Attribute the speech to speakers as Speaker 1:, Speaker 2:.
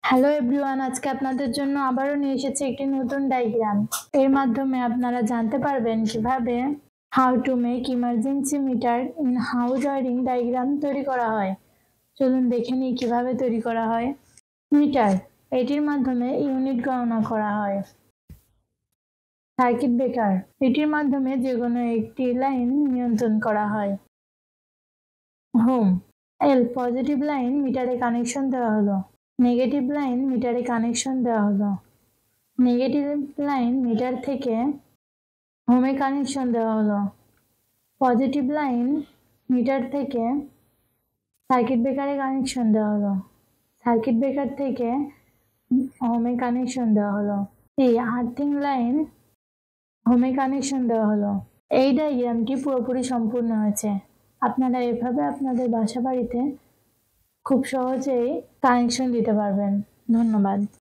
Speaker 1: Hello everyone, আজকে আপনাদের জন্য আবারও নিয়ে এসেছি একটি নতুন ডায়াগ্রাম। এর মাধ্যমে আপনারা জানতে পারবেন কিভাবে how to make emergency meter in house wiring diagram তৈরি করা হয়। চলুন দেখে নিই কিভাবে তৈরি করা হয়। মিটার, এটির মাধ্যমে ইউনিট গণনা করা হয়। সার্কিট ব্রেকার, এটির মাধ্যমে যে কোনো একটি লাইন নিয়ন্ত্রণ করা হয়। হোম, পজিটিভ লাইন মিটারে কানেকশন দেওয়া হলো। নেগেটিভ লাইন মিটারে কানেকশন দেওয়া হলো। নেগেটিভ লাইন মিটার থেকে হোমে কানেকশন দেওয়া হলো। পজিটিভ লাইন মিটার থেকে সার্কিট ব্রেকারে কানেকশন দেওয়া হলো। সার্কিট ব্রেকার থেকে হোমে কানেকশন দেওয়া হলো। এই আর্থিং লাইন হোমে কানেকশন দেওয়া হলো। এই ডায়াগ্রামটি পুরোপুরি সম্পূর্ণ হয়েছে। আপনারা এভাবে আপনাদের বাসা বাড়িতে খুব সহজেই কানেকশন দিতে পারবেন। ধন্যবাদ।